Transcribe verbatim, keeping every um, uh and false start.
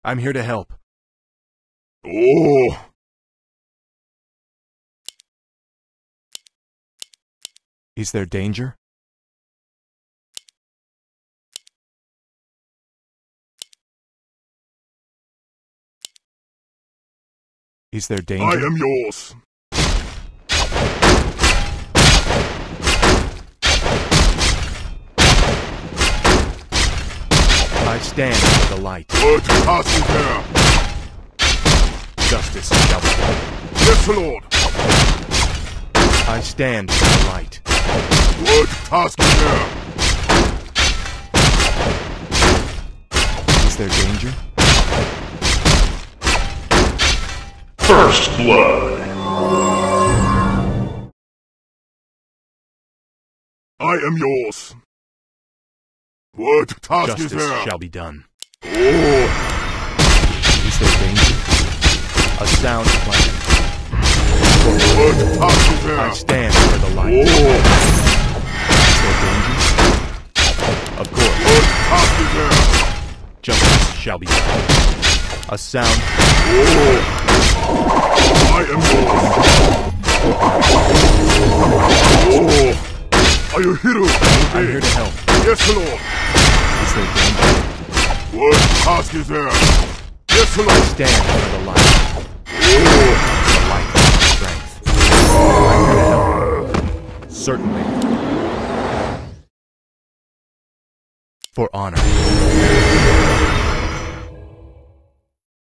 I'm here to help. Oh! Is there danger? Is there danger? I am yours. I stand for the light. What task is there? Justice shall be done. Yes, Lord. I stand for the light. What task is there? Is there danger? First blood. I am yours. What task Justice is there? shall be done. Oh! Is there danger? A sound plan. What task is there? I stand for the light. Oh! Is there danger? Of course. What task is there? Justice shall be done. A sound. Oh! I am yours. Oh! Are you hero? I'm here to help. Yes, Lord. Is there danger? What task is there? Yes, I Lord. stand for the light. Oh! The light of strength. I'm here to help. Certainly. For honor.